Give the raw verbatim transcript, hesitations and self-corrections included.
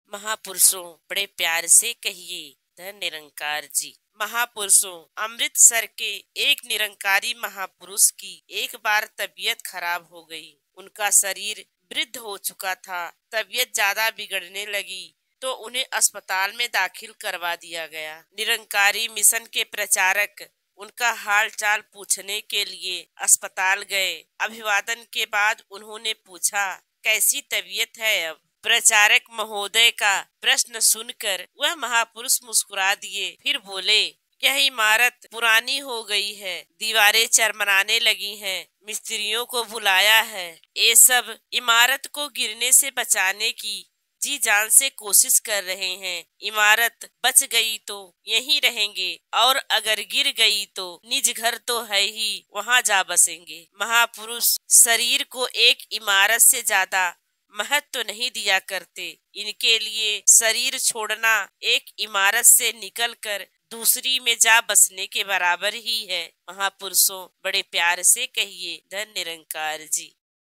महापुरुषों बड़े प्यार से कहिए धन निरंकार जी। महापुरुषों, अमृतसर के एक निरंकारी महापुरुष की एक बार तबीयत खराब हो गई। उनका शरीर वृद्ध हो चुका था। तबीयत ज्यादा बिगड़ने लगी तो उन्हें अस्पताल में दाखिल करवा दिया गया। निरंकारी मिशन के प्रचारक उनका हाल चाल पूछने के लिए अस्पताल गए। अभिवादन के बाद उन्होंने पूछा, कैसी तबीयत है अब? प्रचारक महोदय का प्रश्न सुनकर वह महापुरुष मुस्कुरा दिए, फिर बोले, यह इमारत पुरानी हो गई है, दीवारें चरमराने लगी हैं, मिस्त्रियों को बुलाया है। ये सब इमारत को गिरने से बचाने की जी जान से कोशिश कर रहे हैं। इमारत बच गई तो यहीं रहेंगे और अगर गिर गई तो निज घर तो है ही, वहाँ जा बसेंगे। महापुरुष शरीर को एक इमारत से ज्यादा महत्व तो नहीं दिया करते। इनके लिए शरीर छोड़ना एक इमारत से निकलकर दूसरी में जा बसने के बराबर ही है। महापुरुषों बड़े प्यार से कहिए धन निरंकार जी।